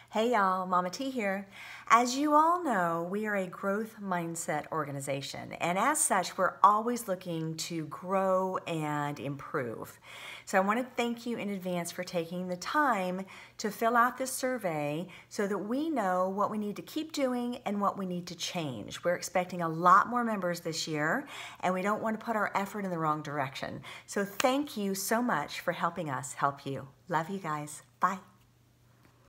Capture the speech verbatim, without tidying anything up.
Hey y'all, Mama T here. As you all know, we are a growth mindset organization, and as such, we're always looking to grow and improve. So I want to thank you in advance for taking the time to fill out this survey so that we know what we need to keep doing and what we need to change. We're expecting a lot more members this year, and we don't want to put our effort in the wrong direction. So thank you so much for helping us help you. Love you guys. Bye.